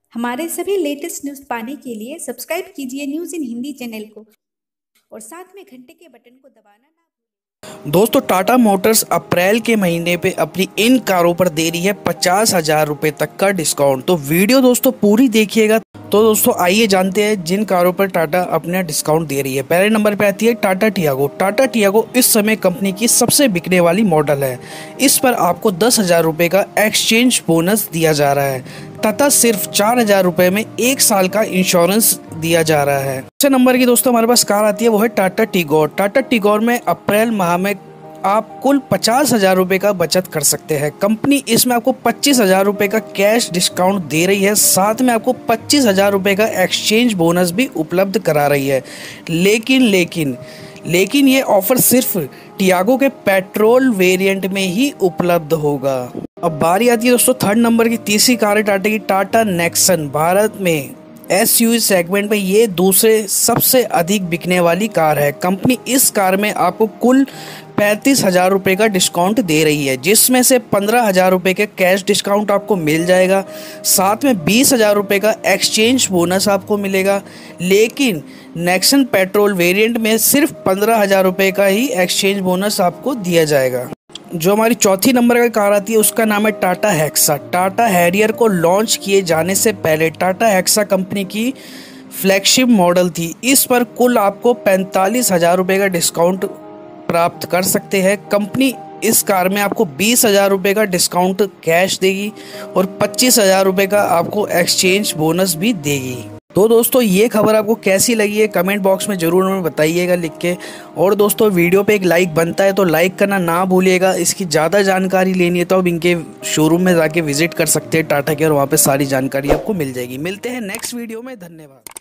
हमारे सभी latest news पाने के लिए सब्सक्राइब कीजिए न्यूज़ इन हिंदी चैनल को और साथ में घंटे के बटन को दबाना ना भूलें। दोस्तों, टाटा मोटर्स अप्रैल के महीने पे अपनी इन कारों पर दे रही है 50,000 रुपये तक का डिस्काउंट। तो वीडियो दोस्तों पूरी देखिएगा। तो दोस्तों आइए जानते हैं जिन कारों पर टाटा अपना डिस्काउंट दे रही है। पहले नंबर पे आती है टाटा टियागो। टाटा टियागो इस समय कंपनी की सबसे बिकने वाली मॉडल है। इस पर आपको 10,000 रुपये का एक्सचेंज बोनस दिया जा रहा है तथा सिर्फ 4,000 रुपये में 1 साल का इंश्योरेंस दिया जा रहा है। दूसरे नंबर की दोस्तों हमारे पास कार आती है, वो है टाटा टिगोर। टाटा टिगोर में अप्रैल माह में आप कुल 50,000 रुपये का बचत कर सकते हैं। कंपनी इसमें आपको 25,000 रुपये का कैश डिस्काउंट दे रही है, साथ में आपको 25,000 रुपये का एक्सचेंज बोनस भी उपलब्ध करा रही है। लेकिन ये ऑफर सिर्फ टियागो के पेट्रोल वेरिएंट में ही उपलब्ध होगा। अब बारी आती है दोस्तों थर्ड नंबर की। तीसरी कार है टाटा की, टाटा नेक्सन। भारत में एसयूवी सेगमेंट में ये दूसरे सबसे अधिक बिकने वाली कार है। कंपनी इस कार में आपको कुल 35,000 रुपये का डिस्काउंट दे रही है, जिसमें से 15,000 रुपये के कैश डिस्काउंट आपको मिल जाएगा, साथ में 20,000 रुपये का एक्सचेंज बोनस आपको मिलेगा। लेकिन नेक्सन पेट्रोल वेरिएंट में सिर्फ 15,000 रुपये का ही एक्सचेंज बोनस आपको दिया जाएगा। जो हमारी चौथी नंबर की कार आती है उसका नाम है टाटा हेक्सा। टाटा हैरियर को लॉन्च किए जाने से पहले टाटा हेक्सा कंपनी की फ्लैगशिप मॉडल थी। इस पर कुल आपको 45,000 रुपये का डिस्काउंट प्राप्त कर सकते हैं। कंपनी इस कार में आपको 20,000 रुपये का डिस्काउंट कैश देगी और 25,000 रुपये का आपको एक्सचेंज बोनस भी देगी। तो दोस्तों ये खबर आपको कैसी लगी है कमेंट बॉक्स में ज़रूर हमें बताइएगा लिख के। और दोस्तों वीडियो पे एक लाइक बनता है तो लाइक करना ना भूलिएगा। इसकी ज़्यादा जानकारी लेनी है तो आप इनके शोरूम में जाके विजिट कर सकते हैं टाटा के, और वहाँ पे सारी जानकारी आपको मिल जाएगी। मिलते हैं नेक्स्ट वीडियो में। धन्यवाद।